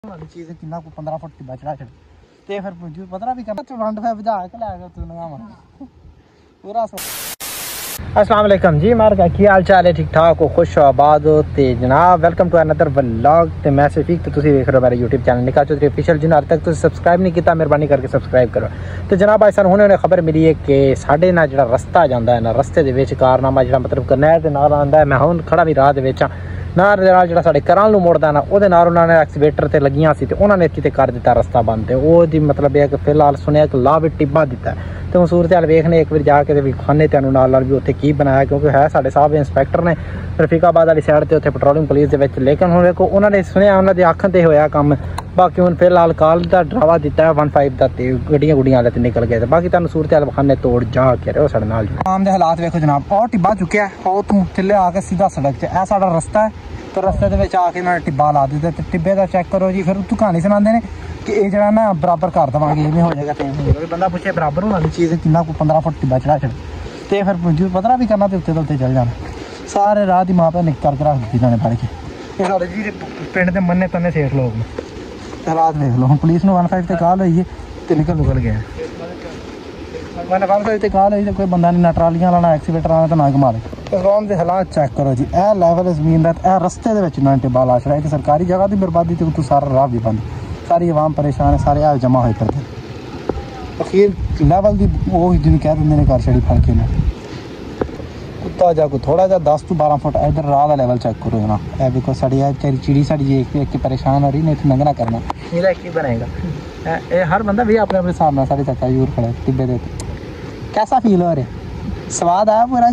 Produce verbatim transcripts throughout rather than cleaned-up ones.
चीज़ किन्ना को पंद्रह फुट टिब्बा चढ़ा छड़ ते फिर पता भी करना चुरंड पे बुझा के लाएगा तू नगामा पूरा। अस्सलाम वालेकुम जी मार का की हाल चाल है, ठीक ठाक हो, खुश हो, आबाद हो ते जनाब वेलकम टू अनदर व्लॉग। ते मैं सिफीक तो तुसी देख रहे हो मेरे यूट्यूब चैनल निकाह चौधरी ऑफिशियल। जिन्हें अभी तक तुसी सब्सक्राइब नहीं किया मेहरबानी करके सब्सक्राइब करो। तो जनाब आज सानू हुणे खबर मिली है कि साडे ना जिहड़ा रस्ता जांदा है ना रस्ते दे विच कारनामा जिहड़ा मतलब नहर दे नाल आंदा है। मैं हुण खड़ा भी राह दे विच नहर दे नाल जिहड़ा साडे कराल नूं मुड़दा ना ओहदे नाल उन्हां ने एक्सीवेटर ते लगियां सी ते उन्हां ने किते कर दित्ता रस्ता बंद। ते ओह दी मतलब है कि फिलहाल सुनिया कि ला भी टिब्बा दित्ता है। तो हूँ सूरत हाल वेखने एक बार जाके ते विखाने तेनों नाल नाल भी उत्थे की बनाया, क्योंकि है साडे साहब इंस्पैक्टर ने रफीकाबाद वाली साइड ते उत्थे पेट्रोलिंग पुलिस दे विच। लेकिन हुण देखो उन्होंने सुनिया उन्होंने दी अखां ते होया कम। बाकी हुण फिलहाल काल दा ड्रावा दिता है वन फाइव दा ते गड्डियां गुड्डियां वाले ते निकल गए। बाकी तुहानूं सूरत हाल विखाने तोड़ जा के रहो साडे नाल। आम दे हालात वेखो जनाब, और टिब्बा चुक्या है और तू थल्ले आके सीधा सड़क च ए साडा रस्ता है। तो रस्ते दे विच आके इन्होंने टिब्बा ला दित्ता ते टिब्बे दा चेक करो जी। फिर तू कहानी सुनांदे ने कि ये जरा ना बराबर कर देवांगे इवें हो जाएगा तेम हो बंदा पूछे बराबर होना चीज़ किन्ना को पंद्रह फुट टिब्बा चढ़ा छड़ ते फिर पता भी करना तो उत्ते तो उत्ते चल जाना। सारे राह दी माँ पे निक करके रख दी इन्होंने फड़ के। ये साढ़े जी पिंड के मन्ने तन्ने सेठ लोग ने हालात देख लो। हम पुलिस में वन फाइव ते कॉल हुई है तो निकल निकल गया। मैंने वन फाइव ते कॉल हुई तो कोई बंदा नहीं, ना ट्रालियां लाना एक्सीवेटर आना तो ना घुमा दे। गांव के हालात चेक करो जी, ए लैवल जमीन का रस्ते के इन्होंने टिब्बा ला छड़ा। सरकारी जगह की बर्बादी तो तू सारा राह भी बंद, सारी आवाम परेशान है, सारे हाल जमा होए करते। अखीर लैवल की वो जिन्हें कह देंगे ने घर छड़ी फड़ के ने कुत्ता जा को थोड़ा जा दस तो बारह फुट इधर राह का लैवल चेक करो ना। ए देखो साड़ी है बेचारी चिड़ी साड़ी एक एक परेशान हो रही नहीं, इतने लंघना करना मेरा की बनेगा। ए हर बंदा भी अपने अपने सामने साढ़े चाचा यूर खड़े टिब्बे दे। कैसा फील हो रहा, स्वाद आया पूरा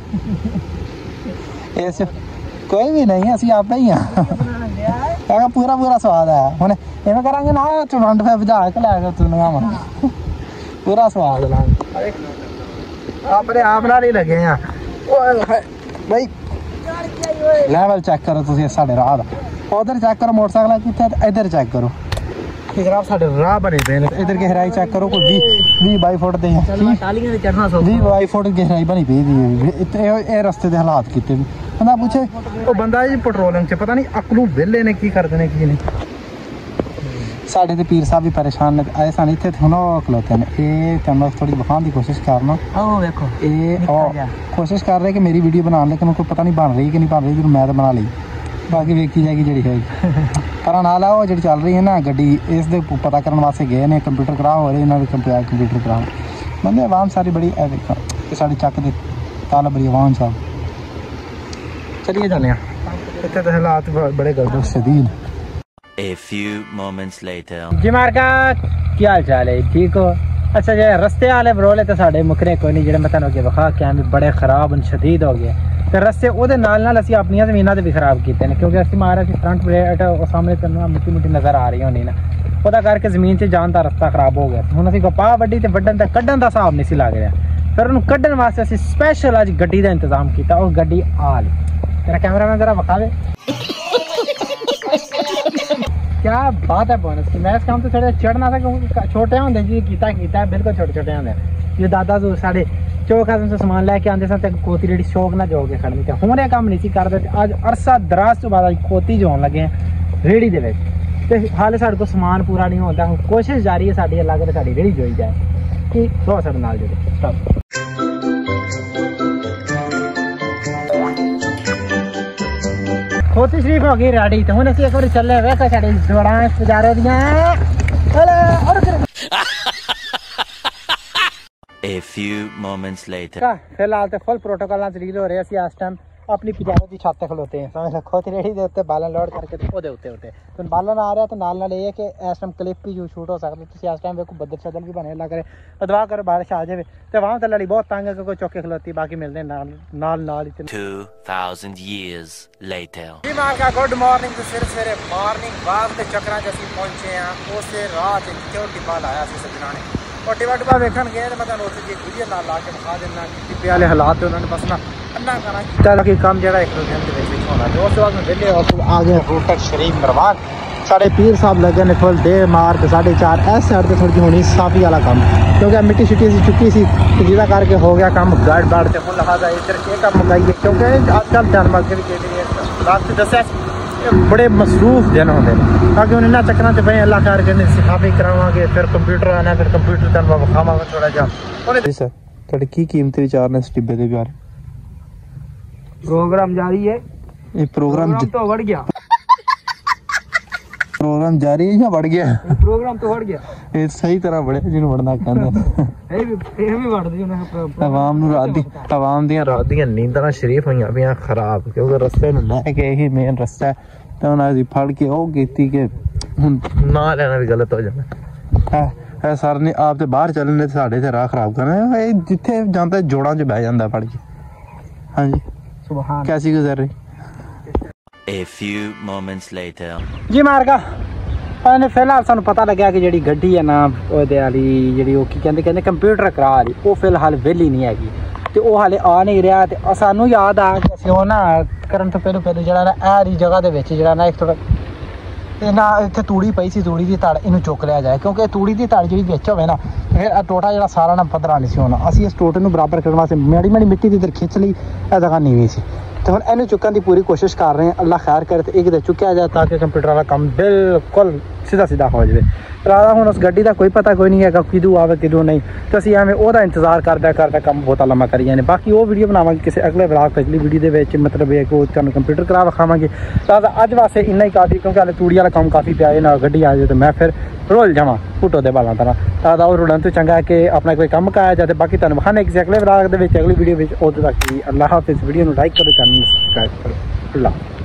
ऐसे कोई भी नहीं, असी आप ही हाँ पूरा पूरा स्वाद आया। हुण इवें करांगे ना चुरंड पे बुझा के लैगा तू नगामा पूरा स्वाद लांगे अपने आप नाल ही लगे हैं भाई। लैवल चेक करो तुसीं साढ़े राह दा, उधर चेक करो मोटरसाइकिल कित्थे, इधर चेक करो जनाब साढ़े राह बने पे ने। इधर गहराई चेक करो कोई बीस बाई फुट दे बीस बाई फुट गहराई बनी पे दी। रस्ते के हालात किते बंदा पूछे वो बंदा जी पेट्रोलिंग च पता नहीं अकलू वेले ने की करते हैं की नहीं। साढ़े ते पीर साहब भी परेशान ने आए सन इत्थे हुण खलोते ने। ये तुहानूं थोड़ी दिखाने की कोशिश करना, देखो ये कोशिश कर रहे कि मेरी वीडियो बनाने, लेकिन उनको पता नहीं बन रही कि नहीं बन रही। मैं तो बना ली, बाकी वेखी जाएगी जी है पर नाल वो जी चल रही है ना गड्डी इस दे पता करने वास्ते गए ने। कंप्यूटर करा हो रहे इन्होंने कंप्यूटर कंप्यूटर करा बंदे आवाम सारी बड़ी देखो कि साढ़े चक दे ताला बड़ी आवाम साहब। चलिए जाने इतने तो हालात बड़े गलत शदीद। A few moments later. जी मारका की हाल चाल है, ठीक हो? अच्छा जी रस्ते वाले बरोले तो साढ़े मुकरे कोई नहीं, जो मैं तुहानूं अगे विखा के भी बड़े खराब शदीद हो गए। तो रस्ते वो नाल नाल असीं अपनियां ज़मीनां ते भी खराब कीते ने, क्योंकि असीं मारा सी फ्रंट प्लेट सामने तेनों मिट्टी मिट्टी नज़र आ रही होनी ना, ओहदा करके ज़मीन च जान दा रस्ता खराब हो गया। हुण असीं कपाह वड्डी ते वड्डण ते कड्ढण दा हिसाब नहीं सी लग रहा। फिर उन्होंने कड्ढण वास्ते असीं स्पैशल अज गड्डी का इंतजाम किया। और गड्डी आ ली, तेरा कैमरामैन जरा विखावे क्या बात है बोनस की। मैं इस काम तो थोड़ा चढ़ना था क्योंकि छोटे होंगे जी किता किता बिल्कुल छोटे छोटे होंगे। जो दादा जो साढ़े चौक से सामान लैके आते सन तो खोती रेडी शौक ना जो के खड़नी थी। हूँ काम नहीं करते, अज अरसा दराज तो बाद खोती जो होने लगे हैं रेहड़ी के। हाले साढ़े को समान पूरा नहीं होता, कोशिश जारी है साड़ी अलग तो साड़ी रेहड़ी जोई जाए कि सौ साढ़े नाल जो खोती शरीफ हो गई रेडी। तो हूँ असीं एक बार चले वेखो साड़ी जोड़ां गुजारे दियां। A few moments later. फिलहाल तो फुल प्रोटोकॉल जलील हो रहे हैं। इस टाइम अपनी पिजारे की छत खलोते हैं, समझ रखो रेहड़ी के उत्ते बालन लोड करके ओहदे उत्ते उत्ते तो बालन आ रहा। तो नाल नाल ये कि इस टाइम क्लिप भी जो शूट हो सकती। तुसीं इस टाइम वेखो बदल शदल भी बने लग रहे। दुआ करो बारिश आ जाए। तो वहाँ तो लड़ी बहुत तंग है क्योंकि चौके खलोती। बाकी मिलते हैं नाल नाल नाल ही two thousand years later. जी मारका गुड मॉर्निंग। तो सवेरे सवेरे मॉर्निंग वाक के चक्कर च असीं पहुंचे हैं उस राह च जित्थे टिब्बा लाया सी सज्जना ने। और टिब्बा टिब्बा वेखण गए तो मैं तुहानूं उत्थे जी वीडियो नाल ला के विखा दिंदा कि टिब्बे वाले हालात उन्होंने बस ना अन्ना करना किया कि काम जो एक दो दिन के विच होना। तो उस बाद में वेले आ गए रूटर शरीफ मरवान। साढ़े पीर साहब लगे ने फुल दे मार के साढ़े चार इस साइड से थोड़ी होनी साफी वाला काम, क्योंकि मिट्टी शिट्टी सी चुकी सी जिदा करके हो गया काम गड़ बड़। तो हूँ लिहाजा इधर ये काम मुकाइए, क्योंकि अजकल जानवर के भी दस दस बड़े मसरूफ दिन होंगे ताकि उन्हें ना चक्कर च पे अल्लाह खैर कहते सिफाफी करावांगे फिर कंप्यूटर आना फिर कंप्यूटर तन विखावांगे थोड़ा जा जी सर थोड़े की कीमती विचार ने इस डिब्बे दे प्यारे प्रोग्राम जारी है ये प्रोग्राम तो बढ़ गया प्रोग्राम जारी है या बढ़ गया प्रोग्राम तो बढ़ गया ये सही तरह बढ़े जिन्हों बढ़ना कहते ਇਹ ਵੀ ਇਹ ਵੀ ਵੜਦੀ ਉਹਨਾਂ आवाम ਨੂੰ ਰਾਤ ਦੀ आवाम ਦੀਆਂ ਰਾਤ ਦੀਆਂ ਨੀਂਦਾਂ ਸ਼ਰੀਫ ਹੋਈਆਂ ਪਈਆਂ ਖਰਾਬ ਕਿਉਂਕਿ ਰਸਤੇ ਨੂੰ ਲੈ ਕੇ ਇਹੀ ਮੇਨ ਰਸਤਾ ਹੈ ਤੇ ਉਹਨਾਂ ਦੀ ਫੜ ਕੇ ਉਹ ਕੀਤੀ ਕਿ ਹੁਣ ਨਾ ਲੈਣਾ ਵੀ ਗਲਤ ਹੋ ਜਾਂਦਾ ਹੈ ਸਰ ਨੇ ਆਪ ਤੇ ਬਾਹਰ ਚੱਲਣੇ ਤੇ ਸਾਡੇ ਤੇ ਰਾਹ ਖਰਾਬ ਕਰਨਾ ਇਹ ਜਿੱਥੇ ਜਾਂਦਾ ਜੋੜਾਂ 'ਚ ਬਹਿ ਜਾਂਦਾ ਫੜ ਕੇ ਹਾਂਜੀ ਸੁਭਾਨ ਕੈਸੀ ਗੁਜ਼ਰ ਰਹੀ A few moments later. जी मार्गा ने फिलहाल सानू पता लग्या कि जी गड्डी है ना ओहदे वाली जी कहते कहते कंप्यूटर करा ली वो फिलहाल वेली नहीं हैगी तो वह हाले आ नहीं रहा तो सानू याद आया कि असं ना करन तो पहले पहले जो ना ऐरी जगह के जो ना एक थोड़ा ना इतने तूड़ी पई सी तूड़ी की तड़ इनू चुक लिया जाए क्योंकि तूड़ी की तड़ जी बिच होवे ना फिर टोटा जो सारा ना पद्धरा नहीं सी होना असी इस टोटे को बराबर करने वास्ते माड़ी माड़ी मिट्टी की इधर खिंच ली यह जगह नीवी सी तो हम इन्हें चुकने की पूरी कोशिश कर रहे हैं अल्लाह खैर करे तो एक चुकया जाए ताकि कंप्यूटर वाला काम बिल्कुल सीधा सीधा हो जाए राधा हूँ उस गड्डी का कोई पता कोई नहीं है किदू आवे किदू नहीं तो असं एवं वह इंतजार करदा करदा काम बहुत लम्बा करी जाने बाकी वो वीडियो बनावांगे किसी अगले ब्लॉग पिछली वीडियो के मतलब है कि तुहानू कंप्यूटर करा विखावांगे राधा अज वास्ते इन्ना ही काफ़ी क्योंकि हाले तूड़ी वाला काम काफ़ी पिया ना गड्डी आ जाए तो मैं फिर रोल जावा पुटो दे बालों तरह राधा और रुलन तो चंगा है कि अपना कोई काम मुकाया जाए बाकी तुहानू विखाने किसी अगले ब्लॉग के अगली वीडियो में उदों तक अल्लाह हाफिज़ वीडियो को लाइक करो चैनल सब्सक्राइब करो अल्लाह।